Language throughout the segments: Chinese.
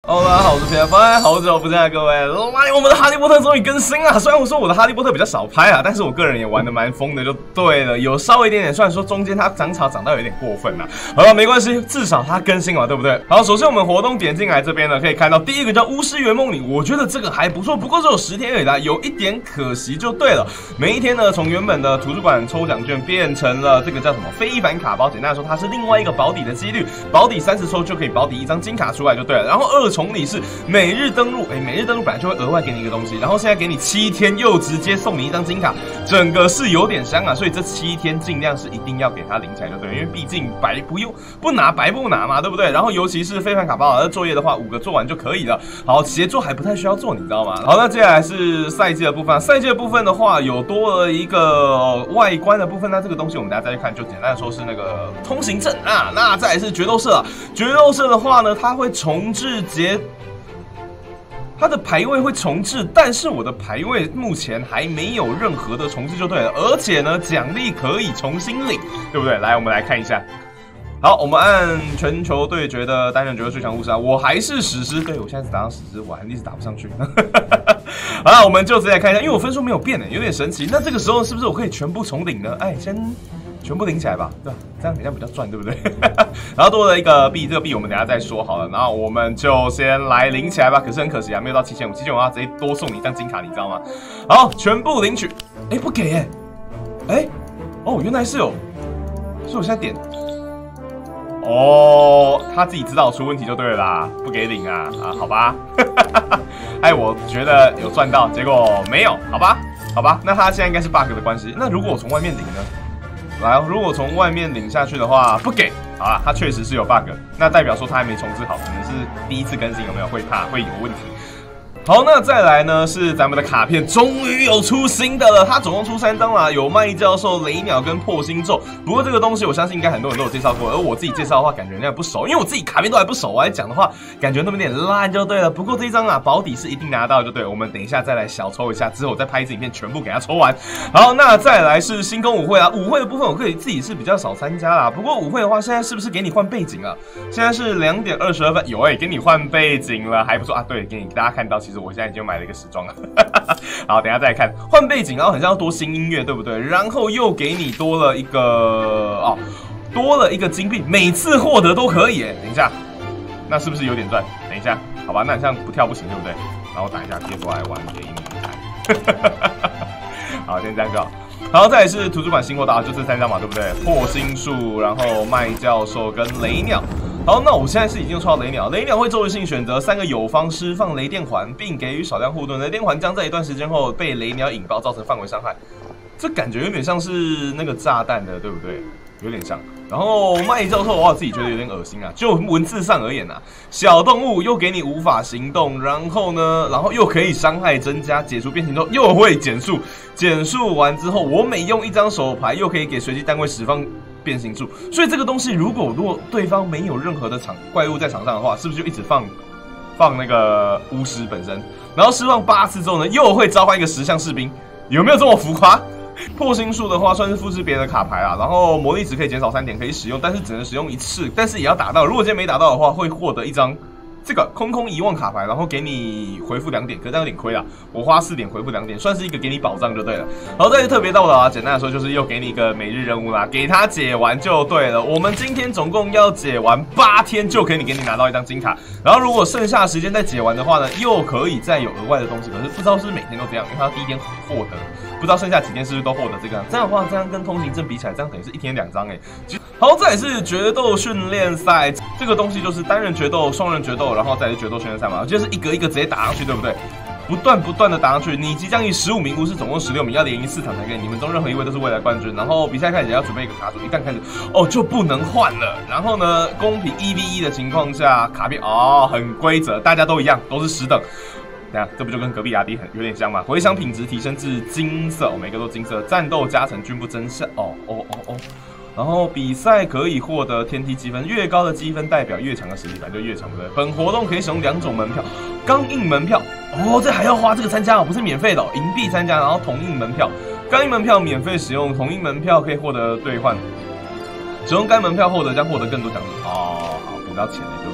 大家好，我是 PFI， 好久不见啊，各位！妈，我们的哈利波特终于更新了。虽然我说我的哈利波特比较少拍啊，但是我个人也玩得蛮疯的，就对了。有稍微一点点，虽然说中间它涨潮涨到有点过分啦，好了，没关系，至少它更新了，对不对？好，首先我们活动点进来这边呢，可以看到第一个叫巫师圆梦里，我觉得这个还不错，不过只有10天而已啦，有一点可惜就对了。每一天呢，从原本的图书馆抽奖券变成了这个叫什么非凡卡包，简单来说，它是另外一个保底的几率，保底30抽就可以保底1张金卡出来就对了。然后2重礼是每日登录，每日登录本来就会额外给你一个东西，然后现在给你7天，又直接送你1张金卡，整个是有点香啊，所以这7天尽量是一定要给它领起来就对了，因为毕竟白不拿嘛，对不对？然后尤其是非凡卡包的作业的话，5个做完就可以了。好，协作还不太需要做，你知道吗？好，那接下来是赛季的部分，赛季的部分的话有多了一个外观的部分，那这个东西我们等一下再去看，就简单的说是那个通行证啊。那再来是决斗社啊，决斗社的话呢，它会重置它的排位会重置，但是我的排位目前还没有任何的重置就对了，而且呢，奖励可以重新领，对不对？来，我们来看一下。好，我们按全球对决的单人决斗最强巫师啊，我还是史诗，对我现在只打到史诗，我还一直打不上去。好了，我们就直接来看一下，因为我分数没有变有点神奇。那这个时候是不是我可以全部重领呢？哎，先全部领起来吧，对吧？这样比较赚，对不对？然后多了一个币，这个币我们等一下再说好了。然后我们就先来领起来吧。可是很可惜啊，没有到7500，7500要直接多送你一张金卡，你知道吗？好，全部领取。哎，不给哎，哎，哦，原来是有，所以我现在点。哦，他自己知道出问题就对了啦，不给领啊，好吧，哎，我觉得有赚到，结果没有，好吧，那他现在应该是 bug 的关系。那如果我从外面领呢？来，如果从外面领下去的话，不给，好啦，他确实是有 bug， 那代表说他还没重置好，可能是第一次更新，有没有会有问题？好，那再来呢是咱们的卡片，终于有出新的了。它总共出3张啦，有麦教授、雷鸟跟破星咒。不过这个东西我相信应该很多人都有介绍过，而我自己介绍的话，感觉人家不熟，因为我自己卡片都还不熟，我来讲的话，感觉那么有点烂就对了。不过这一张啊，保底是一定拿到就对了。我们等一下再来小抽一下，之后再拍一支影片，全部给它抽完。好，那再来是星空舞会啊，舞会的部分我可以自己是比较少参加啦。不过舞会的话，现在是不是给你换背景啊？现在是2点22分，有给你换背景了，还不错啊。对，给大家看到，其实我现在已经买了一个时装了。好，等一下再来看换背景，然后很像要多新音乐，对不对？然后又给你多了一个金币，每次获得都可以。等一下，那是不是有点赚？等一下，好吧，那好像不跳不行，对不对？然后打一下 TFI 玩给你看。好，先这样就好。然后再来是图书馆新获得，就这3张嘛，对不对？破星术，然后麦教授跟雷鸟。好，那我现在是已经抽到雷鸟，雷鸟会周围性选择3个友方释放雷电环，并给予少量护盾。雷电环将在一段时间后被雷鸟引爆，造成范围伤害。这感觉有点像是那个炸弹的，对不对？有点像。然后麦教授的话，我自己觉得有点恶心啊。就文字上而言啊，小动物又给你无法行动，然后又可以伤害增加，解除变形后又会减速，减速完之后，我每用1张手牌又可以给随机单位释放变形术。所以这个东西，如果对方没有任何的怪物在场上的话，是不是就一直放那个巫师本身，然后释放8次之后呢，又会召唤一个10项士兵？有没有这么浮夸？破星术的话算是复制别人的卡牌啦，然后魔力值可以减少3点，可以使用，但是只能使用1次，但是也要打到。如果今天没打到的话，会获得1张这个空遗忘卡牌，然后给你回复2点，可是这样有点亏啦。我花4点回复2点，算是一个给你保障就对了。好，这是特别到的啊，简单来说就是又给你一个每日任务啦，给它解完就对了。我们今天总共要解完8天，就可以给你拿到1张金卡。然后如果剩下时间再解完的话呢，又可以再有额外的东西，可是不知道是不是每天都这样，因为它第一天获得，不知道剩下几天是不是都获得这个。这样的话，这样跟通行证比起来，这样等于是1天2张好，再来是决斗训练赛，这个东西就是单人决斗、双人决斗，然后再来是决斗训练赛嘛，就是一个一个直接打上去，对不对？不断的打上去，你即将以15名巫师，总共16名，要连赢4场才可以。你们中任何一位都是未来冠军。然后比赛开始也要准备一个卡组，一旦开始就不能换了。然后呢，公平1v1的情况下，卡片很规则，大家都一样，都是10等。等下，这不就跟隔壁阿迪有点像吗？回响品质提升至金色，每个都金色。战斗加成均不增效。然后比赛可以获得天梯积分，越高的积分代表越强的实力，反正就越强，对不对？本活动可以使用2种门票，钢印门票这还要花这个参加不是免费的银币参加，然后铜印门票，钢印门票免费使用，铜印门票可以获得兑换，使用该门票将获得更多奖励好，补到钱了，对不对？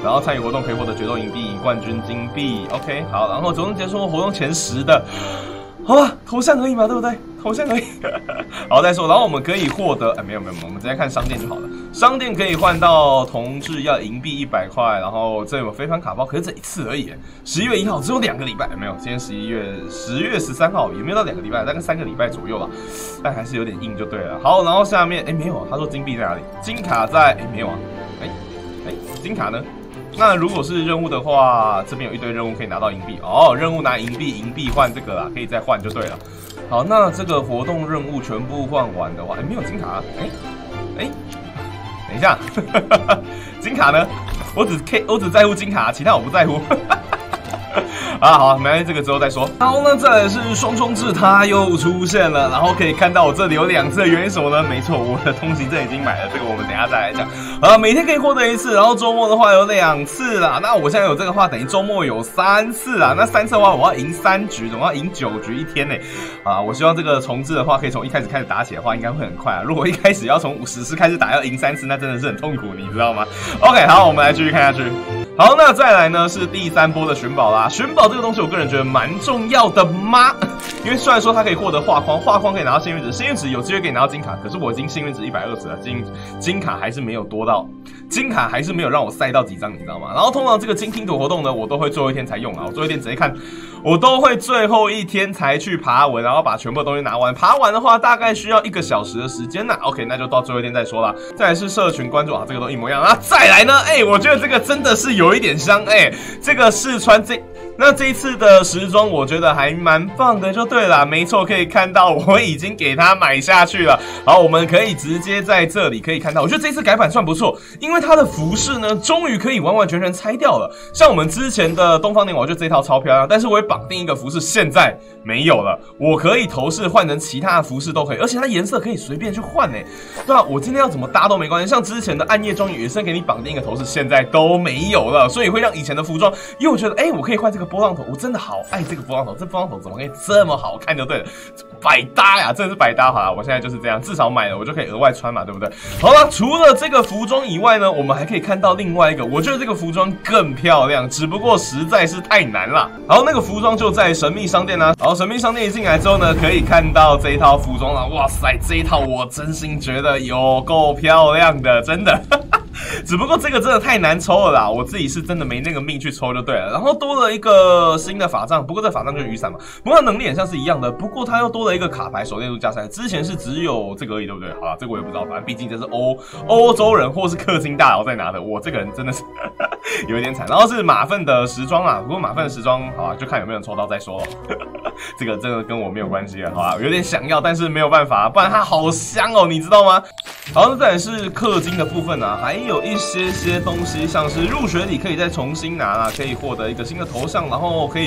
然后参与活动可以获得决斗银币、冠军金币。OK， 好，然后总共结束活动前10的，好吧，头像而已嘛，对不对？头像而已。好，再说，然后我们可以获得，没有，我们直接看商店就好了。商店可以换到同志要银币100块，然后这有飞盘卡包，可是这一次而已。11月1号只有2个礼拜，没有，今天10月13号也没有到2个礼拜，大概3个礼拜左右吧，但还是有点硬就对了。好，然后下面没有，他说金币在哪里？金卡在没有啊？金卡呢？那如果是任务的话，这边有一堆任务可以拿到银币哦。任务拿银币换这个啦，可以再换就对了。好，那这个活动任务全部换完的话，没有金卡啊。等一下，金卡呢？我只在乎金卡，其他我不在乎。啊，好，没关系，这个之后再说。好，那再来是双重制，它又出现了，然后可以看到我这里有2次的原因什么呢？没错，我的通行证已经买了，这个我们等一下再来讲。每天可以获得1次，然后周末的话有2次啦。那我现在有这个话，等于周末有3次啦。那3次的话，我要赢3局，总要赢9局1天呢。我希望这个重置的话，可以从一开始打起来的话，应该会很快啊。如果一开始要从50次开始打，要赢3次，那真的是很痛苦，你知道吗 ？OK， 好，我们来继续看下去。好，那再来呢是第3波的寻宝啦。寻宝这个东西，我个人觉得蛮重要的嘛，因为虽然说它可以获得画框可以拿到幸运值，幸运值有机会可以拿到金卡，可是我已经幸运值120了，金卡还是没有多到，金卡还是没有让我塞到几张，你知道吗？然后通常这个金拼图活动呢，我都会最后一天才用啊，我最后一天直接看，我都会最后一天才去爬文，然后把全部的东西拿完。爬完的话，大概需要1个小时的时间呐。OK， 那就到最后一天再说啦。再来是社群关注啊，这个都一模一样啊。再来呢，我觉得这个真的是有一点香，这个试穿这一次的时装，我觉得还蛮棒的，就对了。没错，可以看到我已经给它买下去了。好，我们可以直接在这里可以看到，我觉得这次改版算不错，因为它的服饰呢，终于可以完完全全拆掉了。像我们之前的东方年华，我觉得这套超漂亮，但是我也绑定一个服饰，现在没有了。我可以头饰换成其他的服饰都可以，而且它颜色可以随便去换对吧？我今天要怎么搭都没关系。像之前的暗夜庄也是给你绑定一个头饰，现在都没有了，所以会让以前的服装，因为我觉得我可以换这个波浪头，我真的好爱这个波浪头，这波浪头怎么可以这么好看就对了，百搭呀，真的是百搭。好啦，我现在就是这样，至少买了我就可以额外穿嘛，对不对？好了，除了这个服装以外呢，我们还可以看到另外一个，我觉得这个服装更漂亮，只不过实在是太难了。然后那个服装就在神秘商店啦。然后神秘商店一进来之后呢，可以看到这一套服装了。哇塞，这一套我真心觉得有够漂亮的，真的。只不过这个真的太难抽了啦，我自己是真的没那个命去抽就对了。然后多了一个新的法杖，不过这法杖就是雨伞嘛，不过它能力很像是一样的，不过它又多了一个卡牌手链度加3，之前是只有这个而已，对不对？好啦，这个我也不知道，反正毕竟这是欧洲人或是氪金大佬在拿的，我这个人真的是有一点惨。然后是马粪的时装啦，不过马粪的时装好啦，就看有没有人抽到再说了。这个真的跟我没有关系了，好啦，有点想要，但是没有办法，不然它好香哦，你知道吗？好，那再来是氪金的部分啊，还有一些东西，像是入学礼可以再重新拿啦，可以获得一个新的头像，然后可以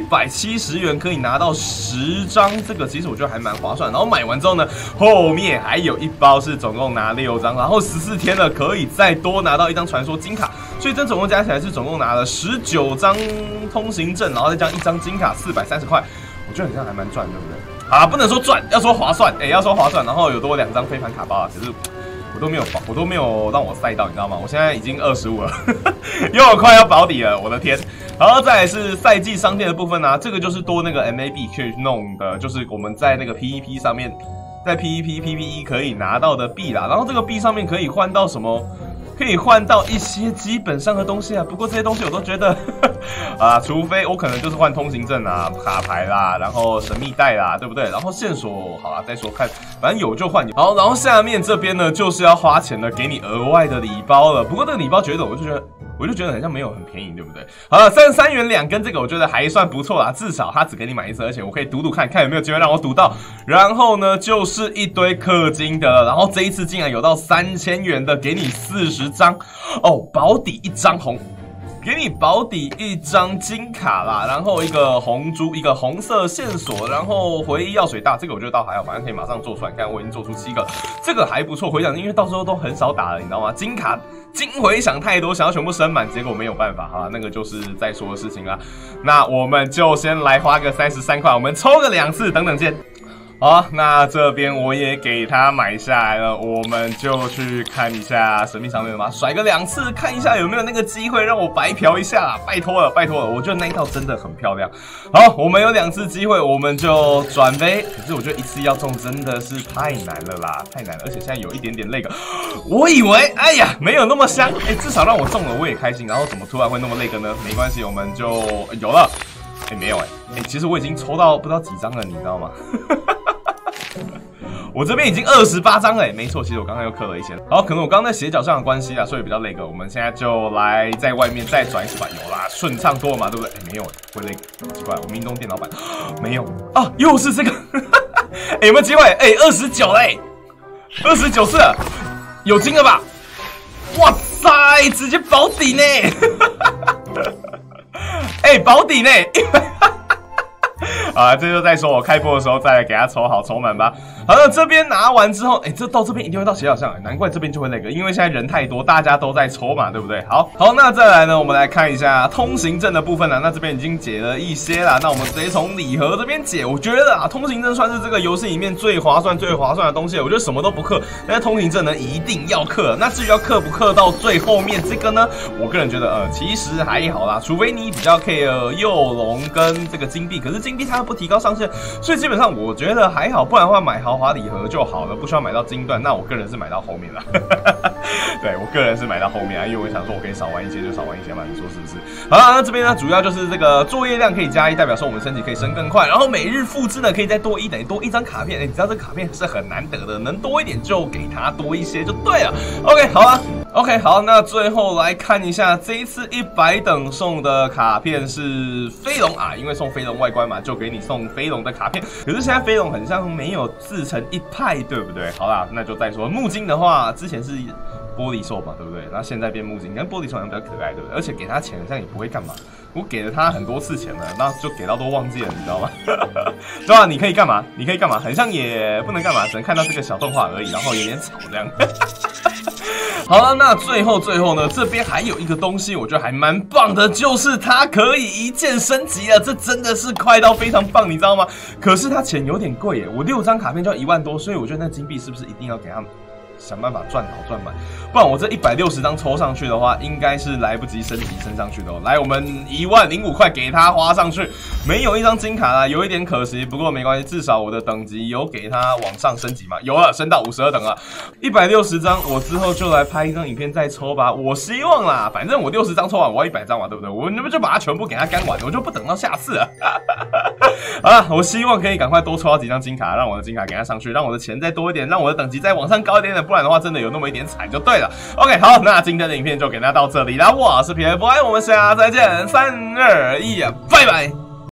170元可以拿到10张，这个其实我觉得还蛮划算。然后买完之后呢，后面还有一包是总共拿6张，然后14天了可以再多拿到1张传说金卡，所以这总共加起来是总共拿了19张通行证，然后再加1张金卡430块，我觉得好像还蛮赚，对不对？啊，不能说赚，要说划算，要说划算。然后有多2张飞盘卡包啊，可是我都没有让我塞到，你知道吗？我现在已经25了，又快要保底了，我的天！然后再来是赛季商店的部分啊，这个就是多那个 MAB 可以弄的，就是我们在那个 PVP 上面，在 PVE 可以拿到的币啦。然后这个币上面可以换到什么？可以换到一些基本上的东西啊，不过这些东西我都觉得除非我可能就是换通行证啊、卡牌啦，然后神秘袋啦，对不对？然后线索好啦，再说看，反正有就换。好，然后下面这边呢就是要花钱的，给你额外的礼包了。不过这个礼包觉得我就觉得好像没有很便宜，对不对？好了，33元2根，这个我觉得还算不错啦，至少他只给你买1次，而且我可以赌看有没有机会让我赌到。然后呢，就是一堆氪金的了，然后这一次竟然有到3000元的，给你40张哦，保底1张红。给你保底1张金卡啦，然后一个红珠，一个红色线索，然后回忆药水大，这个我觉得倒还好，反正可以马上做出来。看我已经做出7个，这个还不错。回响因为到时候都很少打了，你知道吗？金卡金回响太多，想要全部升满，结果没有办法哈，那个就是再说的事情啦。那我们就先来花个33块，我们抽个2次，等等见。 好，那这边我也给他买下来了，我们就去看一下神秘商店吧，甩个2次，看一下有没有那个机会让我白嫖一下，拜托了，拜托了，我觉得那一套真的很漂亮。好，我们有2次机会，我们就转呗。可是我觉得一次要中真的是太难了啦，太难了，而且现在有一点点那个，我以为，哎呀，没有那么香，至少让我中了我也开心。然后怎么突然会那么那个呢？没关系，我们就有了。没有其实我已经抽到不知道几张了，你知道吗？我这边已经28张了，没错，其实我刚刚又氪了1000。好，可能我刚刚在斜角上的关系啊，所以比较那个。我们现在就来在外面再转一次吧，有啦，顺畅多了嘛，对不对？没有会那个，奇怪，我明东电脑版没有啊，又是这个，有没有机会？29嘞，29次了，有金了吧？哇塞，直接保底呢！保底呢！啊，这就再说我开播的时候再来给他抽好抽满吧。好了，这边拿完之后，这到这边一定会到斜角上，难怪这边就会那个，因为现在人太多，大家都在抽嘛，对不对？好，那再来呢，我们来看一下通行证的部分啦。那这边已经解了一些啦，那我们直接从礼盒这边解。我觉得啊，通行证算是这个游戏里面最划算的东西。我觉得什么都不氪，但是通行证呢一定要氪。那至于要氪不氪到最后面这个呢，我个人觉得其实还好啦，除非你比较 care 幼龙跟这个金币，可是金币它不提高上限，所以基本上我觉得还好，不然的话买豪华礼盒就好了，不需要买到金段。那我个人是买到后面了，对我个人是买到后面啊，因为我想说我可以少玩一些就少玩一些嘛，你说是不是？好了，那这边呢主要就是这个作业量可以加1，代表说我们升级可以升更快，然后每日复制呢可以再多1，等于多1张卡片。你知道这卡片是很难得的，能多一点就给它多一些就对了。OK， 好了。OK， 好，那最后来看一下这一次100等送的卡片是飞龙啊，因为送飞龙外观嘛，就给你送飞龙的卡片。可是现在飞龙很像没有自成一派，对不对？好啦，那就再说木金的话，之前是玻璃兽嘛，对不对？那现在变木金，跟玻璃兽好像比较可爱，对不对？而且给他钱，这样也不会干嘛。我给了他很多次钱了，那就给到都忘记了，你知道吗？对吧？你可以干嘛？你可以干嘛？很像也不能干嘛，只能看到这个小动画而已，然后有点吵这样。好了，那最后呢，这边还有一个东西，我觉得还蛮棒的，就是它可以一键升级了，这真的是快到非常棒，你知道吗？可是它钱有点贵耶，我6张卡片就要1万多，所以我觉得那金币是不是一定要给他们想办法赚好赚满，不然我这160张抽上去的话，应该是来不及升级升上去的哦。来，我们10005块给他花上去，没有1张金卡啦，有一点可惜，不过没关系，至少我的等级有给他往上升级嘛，有了，升到52等了，160张，我之后就来拍一张影片再抽吧。我希望啦，反正我60张抽完，我要100张嘛，对不对？我那么就把它全部给他干完，我就不等到下次了。好了，我希望可以赶快多抽到几张金卡，让我的金卡给他上去，让我的钱再多一点，让我的等级再往上高一点点，不然的话真的有那么一点惨就对了。OK， 好，那今天的影片就给大家到这里啦，我是 PFY， 我们下次再见，3、2、1，拜拜。